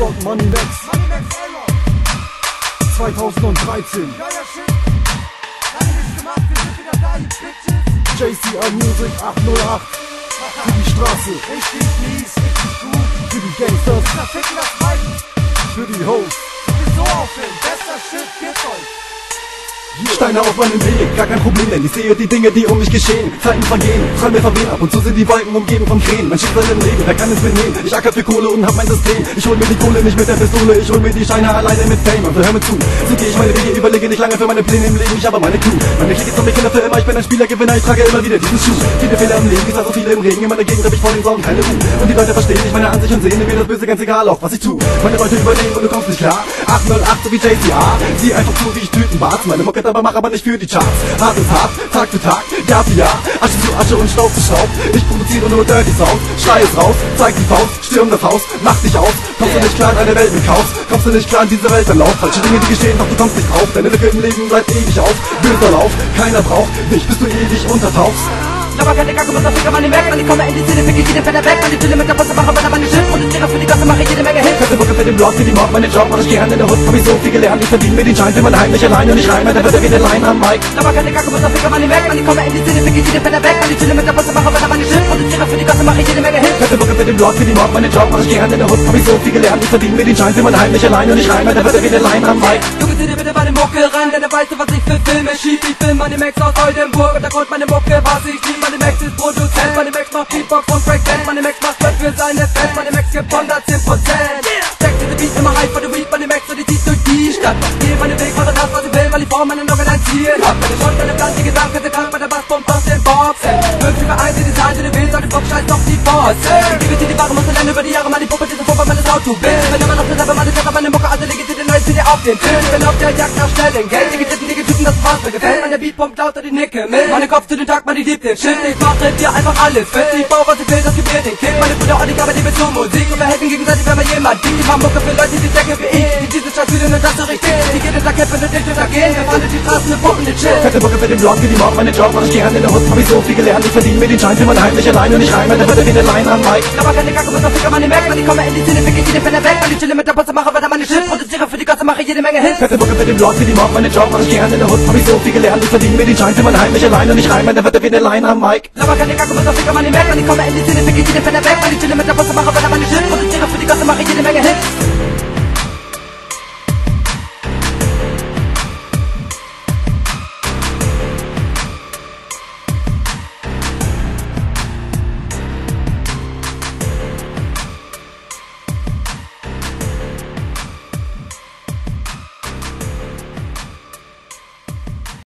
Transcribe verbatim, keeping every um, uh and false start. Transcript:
Rock Money Max zweitausenddreizehn. J C R Music acht null acht. Für die Straße, richtig mies, richtig gut. für die Gangsters, Verficken das Mike. für die Hoes. So aufhören, bester Shit, gebt euch. Steine auf meinem Weg, gar kein Problem, denn ich sehe die Dinge, die um mich geschehen. Zeiten vergehen, Träume verwehen, ab und zu sind die Wolken umgeben von Krähen. Mein Schicksal im Leben, wer kann es benehmen? Ich acker für Kohle und hab mein System. Ich hol mir die Kohle nicht mit der Pistole, ich hol mir die Scheine alleine mit Fame. Also hör mir zu, so geh ich meine Wege, überlege nicht lange für meine Pläne im Leben. Ich habe meine Crew, meine Clique zum Kinder für immer. Ich bin ein Spielergewinner, ich trage immer wieder diesen Schuh. Viele Fehler im Leben, ich sah so viele im Regen. In meiner Gegend hab ich vor den Sorgen keine Ruhe. Und die Leute verstehen nicht meine Ansicht und sehen mir das Böse ganz egal, auch was ich tu. Meine Leute überlegen und du kommst nicht klar. acht null acht, so wie J C R. Sieh einfach zu, wie ich Tütenbart. Meine Mucke dabei mach aber nicht für die Charts. Hart ist hart, Tag für Tag, Jahr für Jahr. Asche zu Asche und Staub zu Staub. Ich produziere nur Dirty Sound. Schrei es raus, zeig die Faust, stürm das Haus, mach dich auf. Kommst du nicht klar in eine Welt mit Chaos? Kommst du nicht klar in diese Welt dann lauf? Falsche Dinge, die geschehen, doch du kommst nicht drauf. Deine Lücke im Leben bleibt ewig auf. Böser Lauf, keiner braucht dich, bis du ewig untertauchst. Aber keine Kacke, was auf Ficker, meine merkt, man, ich komme in die Szene, ficke jeden Penner weg, man, die Fülle mit der Posse mache, wenn er meine Schiff produziere für die Gasse, mache jede Menge Hits. Fette Bucke für den Blog, für die Mord, meine Job, mach ich gern in der Hut, hab ich so viel gelernt, ich verdiene mir den Schein für mein heimlich allein und ich reime, der wird er wie eine Line am Mic. Aber keine Kacke, was auf Ficker, meine merkt, man, ich komme in die Szene, ficke jeden Penner weg, man, die Fülle mit der Posse mache, wenn er meine Schiff produziere für die Gasse, mache jede Menge Hits. Fette Bucke für den Blog, für die Mord, meine Job, mach ich gern in der Hut, hab ich so viel gelernt, ich verdiene mir den Schein für mein heimlich allein und ich reime, der wird er wie eine Line am Mic. Junge, zieh dir bitte meine Mucke rein, denn er weiß, was ich für Filme schieb. Ich film meine Max aus Oldenburg und da kommt meine Mucke, was ich lieb. Meine Max ist Produzent, meine Max macht Beatbox und Breakdance. Meine Max macht Rap für seine Fans, meine Max gibt hundertzehn Prozent. Check diese Beat immer hype for the week, meine Max und die zieht durch die Stadt. Geh meine Weg, mache das, was ich will, weil ich vor meinen Augen ein Ziel hab. Meine Schuld, meine Plan, die Gedanken sind krank, bei der Basspump aus den Boxen. Fünf über eins, die Design, die du willst, und die Box scheiß doch die Boss. Ich gebe dir die Ware, musst du lernen über die Jahre, meine Puppe, diese Puppe, meines Auto bist. Wenn immer noch dasselbe, meine Sache, meine Mucke, also lege dir den neuen C D auf den Tisch. Bin auf der Jagd nach schnellen Geld, die Typen, die Typen, das war's, mir gefällt. Meine Beat pumpt lauter die Nicke mit. Meine Kopf zu den Tag, meine liebt den Shit. Ich mache dir einfach alles fit. Ich baue, was ich will, das gibt mir den Kick. Meine Brüder und ich habe Liebe zur Musik. Und wir helfen gegenseitig, wenn man jemand dick. Ich mach Mucke für Leute, die denken wie ich. Die diese Scheiß fühlen und das so richtig. Die jeden Tag kämpfen und nicht untergehen. Wir fahren die Straßen und pumpen den Shit. Fette Bucke für den Blog, für die Mord, meine Job, mach ich gern in der Hut, hab ich so viel gelernt, ich verdiene mir den Schein für mein heimlich allein und ich reime, der wird er wie eine Line am Mic. Aber keine Kacke, was auf Ficker, meine merkt, man, ich komme in die Szene, ficke jeden Penner weg, man, die Chille mit der Posse mache, wenn er meine Schiff produziere für die Gasse, mache jede Menge Hits. Fette Bucke für den Blog, für die Mord, meine Job, mach ich gern in der Hut, hab ich so viel gelernt, ich verdiene mir den Schein für mein heimlich allein und ich reime, der wird er wie eine Line am Mic. Aber keine Kacke, was auf Ficker, meine merkt, man, ich komme in die Szene,